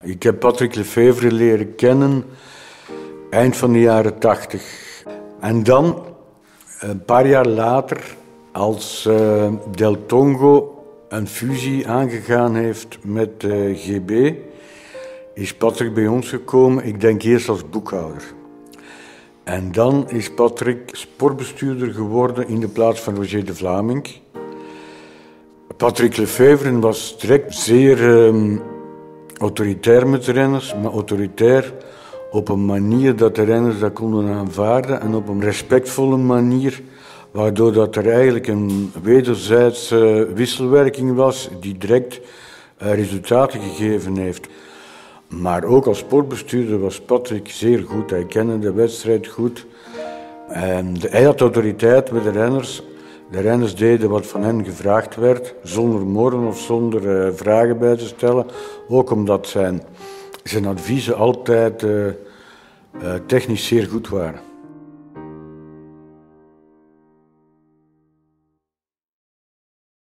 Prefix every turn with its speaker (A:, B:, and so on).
A: Ik heb Patrick Lefevre leren kennen eind van de jaren 80. En dan, een paar jaar later, als Del Tongo een fusie aangegaan heeft met GB, is Patrick bij ons gekomen, ik denk eerst als boekhouder. En dan is Patrick sportbestuurder geworden in de plaats van Roger de Vlaming. Patrick Lefevre was direct zeer autoritair met de renners, maar autoritair op een manier dat de renners dat konden aanvaarden en op een respectvolle manier, waardoor dat er eigenlijk een wederzijdse wisselwerking was die direct resultaten gegeven heeft. Maar ook als sportbestuurder was Patrick zeer goed. Hij kende de wedstrijd goed. Hij had autoriteit met de renners. De renners deden wat van hen gevraagd werd, zonder morren of zonder vragen bij te stellen. Ook omdat zijn adviezen altijd technisch zeer goed waren.